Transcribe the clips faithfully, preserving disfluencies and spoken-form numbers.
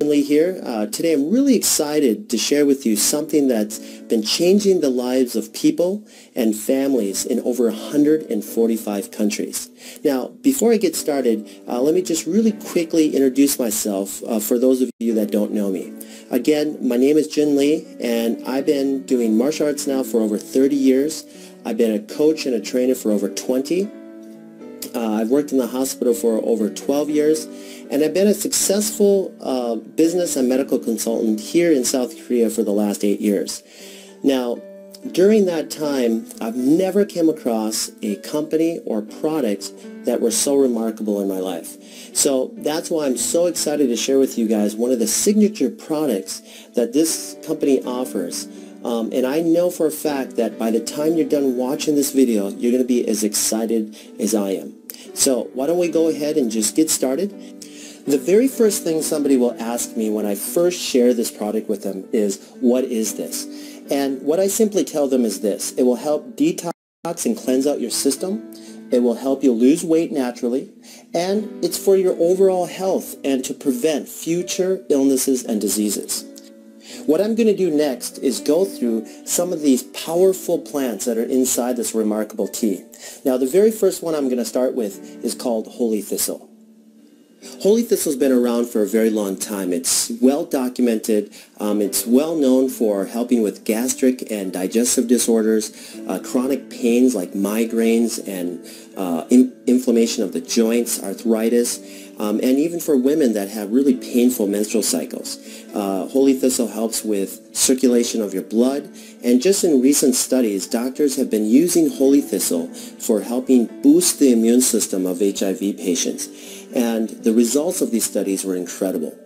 Lee here. Uh, today I'm really excited to share with you something that's been changing the lives of people and families in over one hundred forty-five countries. Now, before I get started, uh, let me just really quickly introduce myself uh, for those of you that don't know me. Again, my name is Jin Lee, and I've been doing martial arts now for over thirty years. I've been a coach and a trainer for over twenty. Uh, I've worked in the hospital for over twelve years, and I've been a successful uh, business and medical consultant here in South Korea for the last eight years. Now, during that time, I've never come across a company or product that were so remarkable in my life. So that's why I'm so excited to share with you guys one of the signature products that this company offers. Um, and I know for a fact that by the time you're done watching this video, you're going to be as excited as I am. So why don't we go ahead and just get started? The very first thing somebody will ask me when I first share this product with them is, what is this? And what I simply tell them is this: it will help detox and cleanse out your system. It will help you lose weight naturally. And it's for your overall health and to prevent future illnesses and diseases. What I'm going to do next is go through some of these powerful plants that are inside this remarkable tea. Now, the very first one I'm going to start with is called holy thistle. Holy thistle's been around for a very long time. It's well documented. Um, it's well known for helping with gastric and digestive disorders, uh, chronic pains like migraines and uh, in inflammation of the joints, arthritis, um, and even for women that have really painful menstrual cycles. Uh, holy thistle helps with circulation of your blood, and just in recent studies, doctors have been using holy thistle for helping boost the immune system of H I V patients. And the results of these studies were incredible.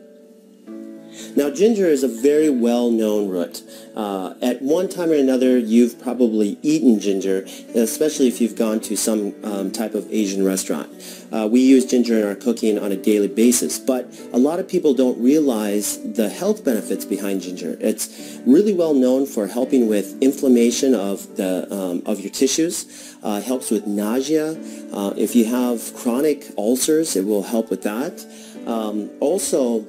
Now, ginger is a very well-known root. Uh, at one time or another, you've probably eaten ginger, especially if you've gone to some um, type of Asian restaurant. Uh, we use ginger in our cooking on a daily basis, but a lot of people don't realize the health benefits behind ginger. It's really well known for helping with inflammation of the um, of your tissues. Uh, helps with nausea. Uh, if you have chronic ulcers, it will help with that. Um, also,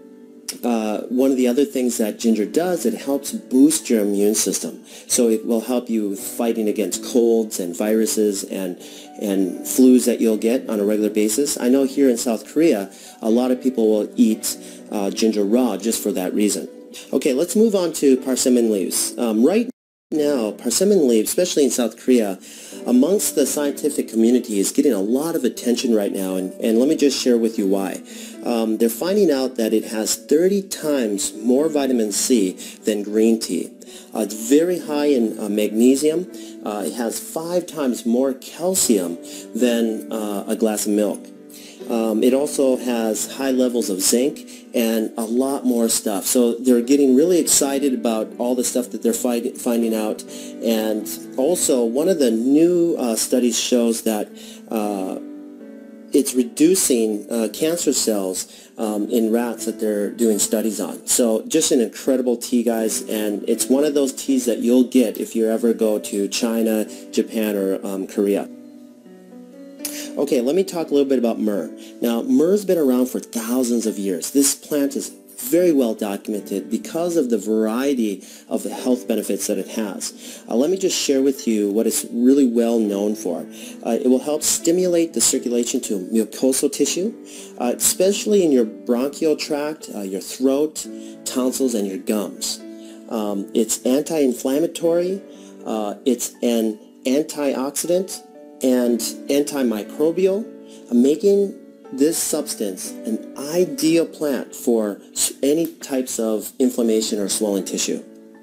Uh, one of the other things that ginger does, it helps boost your immune system. So it will help you with fighting against colds and viruses and, and flus that you'll get on a regular basis. I know here in South Korea, a lot of people will eat uh, ginger raw just for that reason. Okay, let's move on to persimmon leaves. Um, right now, persimmon leaves, especially in South Korea, amongst the scientific community is getting a lot of attention right now, and, and let me just share with you why. Um, they're finding out that it has thirty times more vitamin C than green tea. Uh, it's very high in uh, magnesium. Uh, it has five times more calcium than uh, a glass of milk. Um, it also has high levels of zinc and a lot more stuff. So they're getting really excited about all the stuff that they're find, finding out. And also, one of the new uh, studies shows that uh, it's reducing uh, cancer cells um, in rats that they're doing studies on. So just an incredible tea, guys, and it's one of those teas that you'll get if you ever go to China, Japan, or um, Korea. Okay, let me talk a little bit about myrrh. Now, myrrh's been around for thousands of years. This plant is very well documented because of the variety of the health benefits that it has. Uh, let me just share with you what it's really well known for. Uh, it will help stimulate the circulation to mucosal tissue, uh, especially in your bronchial tract, uh, your throat, tonsils, and your gums. Um, it's anti-inflammatory, uh, it's an antioxidant, and antimicrobial, making this substance an ideal plant for any types of inflammation or swollen tissue.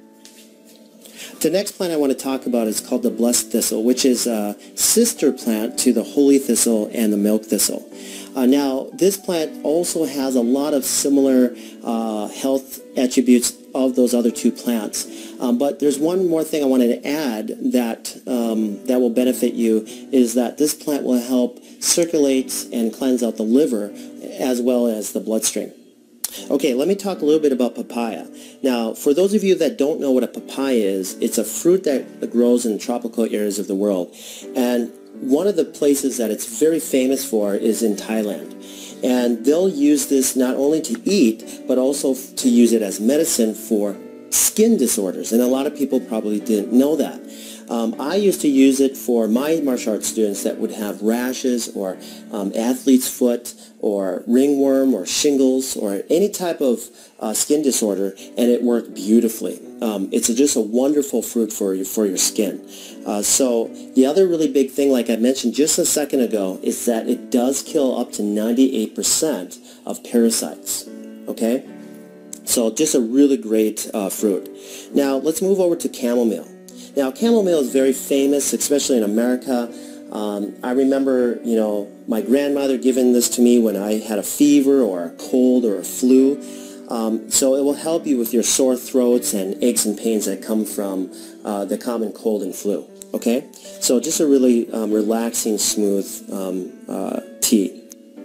The next plant I want to talk about is called the blessed thistle, which is a sister plant to the holy thistle and the milk thistle. Uh, now, this plant also has a lot of similar uh, health attributes of those other two plants. Um, but there's one more thing I wanted to add that, um, that will benefit you, is that this plant will help circulate and cleanse out the liver as well as the bloodstream. Okay, let me talk a little bit about papaya. Now, for those of you that don't know what a papaya is, it's a fruit that grows in tropical areas of the world. And one of the places that it's very famous for is in Thailand. And they'll use this not only to eat, but also to use it as medicine for skin disorders. And a lot of people probably didn't know that. Um, I used to use it for my martial arts students that would have rashes or um, athlete's foot or ringworm or shingles or any type of uh, skin disorder, and it worked beautifully. Um, it's a, just a wonderful fruit for your, for your skin. Uh, so the other really big thing, like I mentioned just a second ago, is that it does kill up to ninety-eight percent of parasites. Okay? So just a really great uh, fruit. Now let's move over to chamomile. Now, chamomile is very famous, especially in America. Um, I remember, you know, my grandmother giving this to me when I had a fever or a cold or a flu. Um, so it will help you with your sore throats and aches and pains that come from uh, the common cold and flu. Okay? So just a really um, relaxing, smooth um, uh, tea.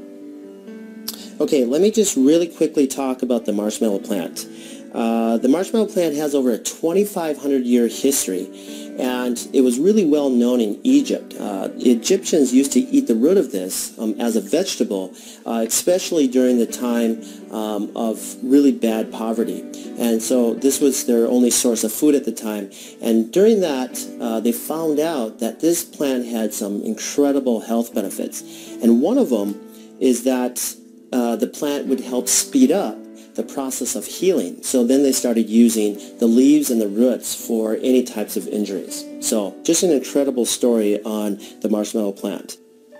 Okay, let me just really quickly talk about the marshmallow plant. Uh, the marshmallow plant has over a twenty-five hundred year history, and it was really well known in Egypt. Uh, Egyptians used to eat the root of this um, as a vegetable, uh, especially during the time um, of really bad poverty. And so this was their only source of food at the time. And during that, uh, they found out that this plant had some incredible health benefits. And one of them is that uh, the plant would help speed up the process of healing. So then they started using the leaves and the roots for any types of injuries. So just an incredible story on the marshmallow plant.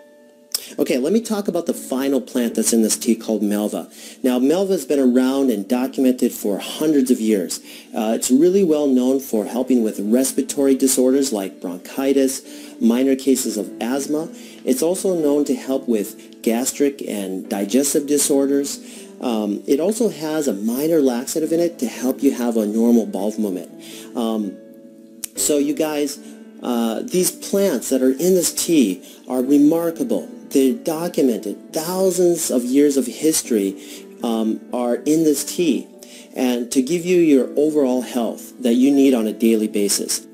Okay, let me talk about the final plant that's in this tea called malva. Now, malva has been around and documented for hundreds of years. Uh, it's really well known for helping with respiratory disorders like bronchitis, minor cases of asthma. It's also known to help with gastric and digestive disorders. Um, it also has a minor laxative in it to help you have a normal bowel movement. Um, so you guys, uh, these plants that are in this tea are remarkable. They're documented. Thousands of years of history um, are in this tea, and to give you your overall health that you need on a daily basis.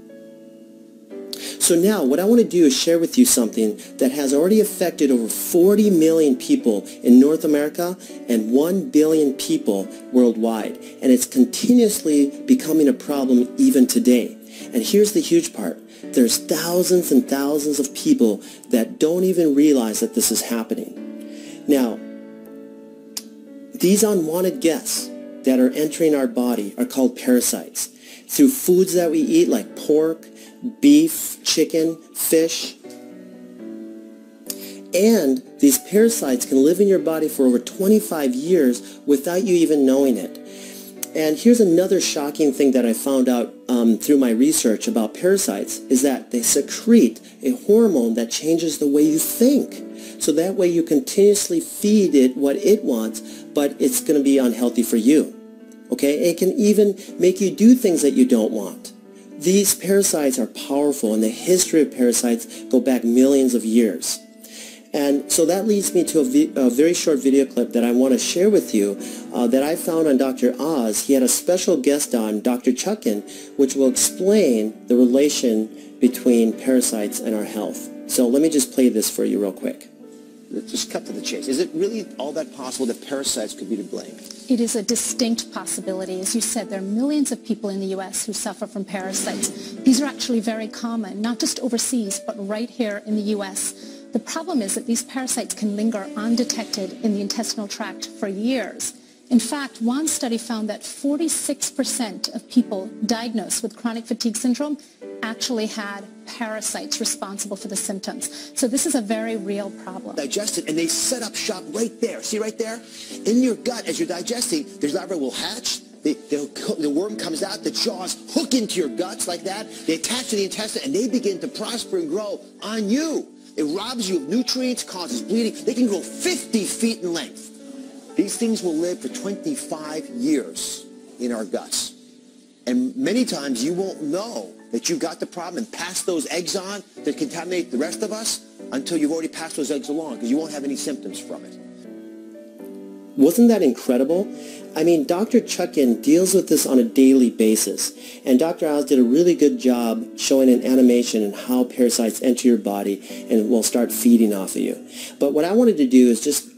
So now what I want to do is share with you something that has already affected over forty million people in North America and one billion people worldwide. And it's continuously becoming a problem even today. And here's the huge part. There's thousands and thousands of people that don't even realize that this is happening. Now, these unwanted guests that are entering our body are called parasites. Through foods that we eat like pork, beef, chicken, fish. And these parasites can live in your body for over twenty-five years without you even knowing it. And here's another shocking thing that I found out um, through my research about parasites is that they secrete a hormone that changes the way you think. So that way you continuously feed it what it wants, but it's going to be unhealthy for you. Okay? It can even make you do things that you don't want. These parasites are powerful, and the history of parasites go back millions of years. And so that leads me to a, vi a very short video clip that I want to share with you uh, that I found on Doctor Oz. He had a special guest on, Doctor Chuckin, which will explain the relation between parasites and our health. So let me just play this for you real quick. Just cut to the chase. Is it really all that possible that parasites could be to blame? It is a distinct possibility. As you said, there are millions of people in the U S who suffer from parasites. These are actually very common, not just overseas, but right here in the U S. The problem is that these parasites can linger undetected in the intestinal tract for years. In fact, one study found that forty-six percent of people diagnosed with chronic fatigue syndrome actually had parasites responsible for the symptoms. So this is a very real problem. Digested, and they set up shop right there. See right there? In your gut, as you're digesting, there's larvae will hatch. They, the worm comes out, the jaws hook into your guts like that. They attach to the intestine, and they begin to prosper and grow on you. It robs you of nutrients, causes bleeding. They can grow fifty feet in length. These things will live for twenty-five years in our guts. And many times you won't know that you've got the problem and pass those eggs on that contaminate the rest of us until you've already passed those eggs along, because you won't have any symptoms from it. Wasn't that incredible? I mean, Doctor Chuckin deals with this on a daily basis, and Doctor Oz did a really good job showing an animation and how parasites enter your body and will start feeding off of you. But what I wanted to do is just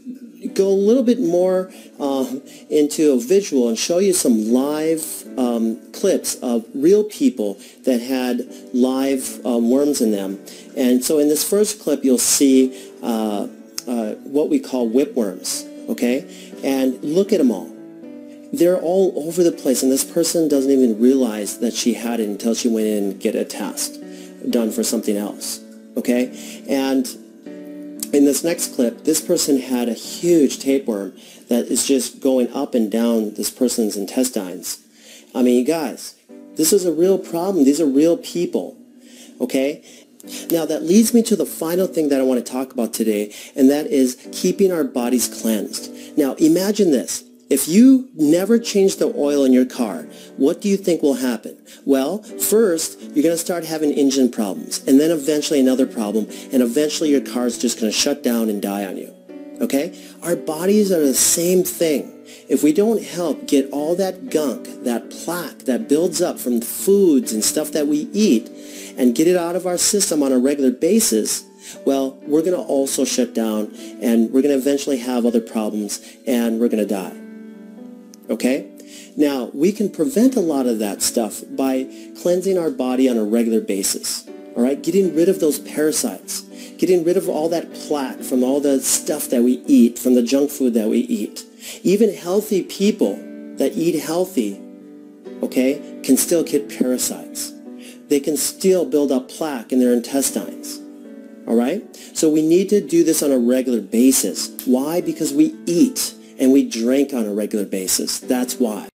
go a little bit more uh, into a visual and show you some live um, clips of real people that had live um, worms in them. And so in this first clip, you'll see uh, uh, what we call whipworms, okay? And look at them all. They're all over the place, and this person doesn't even realize that she had it until she went in and get a test done for something else, okay? And in this next clip, this person had a huge tapeworm that is just going up and down this person's intestines. I mean, you guys, this is a real problem. These are real people, okay? Now, that leads me to the final thing that I want to talk about today, and that is keeping our bodies cleansed. Now, imagine this. If you never change the oil in your car, what do you think will happen? Well, first, you're going to start having engine problems, and then eventually another problem, and eventually your car's just going to shut down and die on you. Okay? Our bodies are the same thing. If we don't help get all that gunk, that plaque that builds up from the foods and stuff that we eat, and get it out of our system on a regular basis, well, we're going to also shut down, and we're going to eventually have other problems, and we're going to die. Okay? Now, we can prevent a lot of that stuff by cleansing our body on a regular basis. All right? Getting rid of those parasites. Getting rid of all that plaque from all the stuff that we eat, from the junk food that we eat. Even healthy people that eat healthy, okay, can still get parasites. They can still build up plaque in their intestines. All right? So we need to do this on a regular basis. Why? Because we eat and we drink on a regular basis. That's why.